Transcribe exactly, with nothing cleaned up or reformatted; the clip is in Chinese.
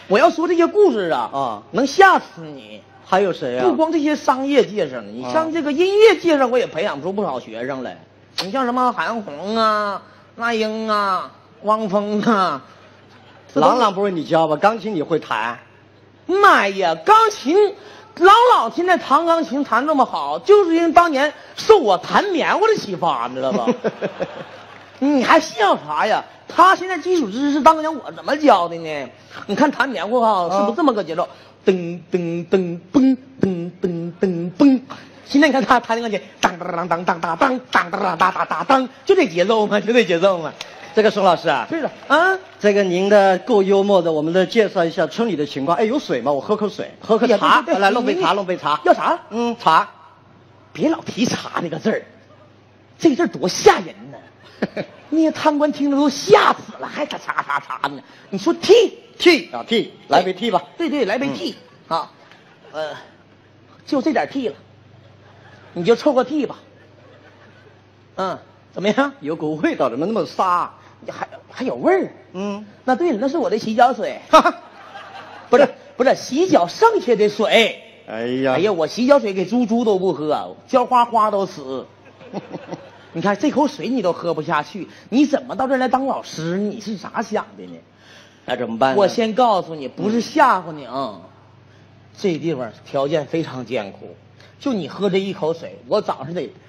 我要说这些故事啊， 啊， 能吓死你。 还有谁呀、 不光这些商业界上，你像这个音乐界上，我也培养出不少学生来。你像什么韩红啊、那英啊、汪峰啊， 郎朗不是你教吧？钢琴你会弹？ 妈呀，钢琴，郎朗现在弹钢琴弹这么好，就是因为当年受我弹棉花的启发，你知道吧？你还笑啥呀？他现在基础知识当年我怎么教的呢？你看弹棉花哈，是不是这么个节奏？噔噔噔嘣噔噔噔嘣。现在你看他弹那个节，当当当当当当当当当当当当当，就这节奏嘛，就这节奏嘛。 这个宋老师啊， 是的啊， 这个您的够幽默的，我们的介绍一下村里的情况。哎，有水吗？我喝口水，喝口茶。 对对对来，弄杯茶，弄杯茶。 要啥？ 嗯，茶。 别老提茶那个字儿，这个字儿多吓人呢。那些贪官听着都吓死了，还查查查查呢。你说 T T 啊 T， 来杯 T 吧。 对对，来杯 T、嗯、啊，呃，就这点 T 了，你就凑个 T 吧。嗯，怎么样？ 有股味道，怎么那么沙？ 还还有味儿。 嗯， 那对了，那是我的洗脚水。哈哈，不是不是洗脚剩下的水。 哎呀， 哎呀，我洗脚水给猪猪都不喝，浇花花都死。你看这口水你都喝不下去，你怎么到这儿来当老师？你是咋想的呢？ 那怎么办呢？ 我先告诉你，不是吓唬你啊，这地方条件非常艰苦。就你喝这一口水，我早上得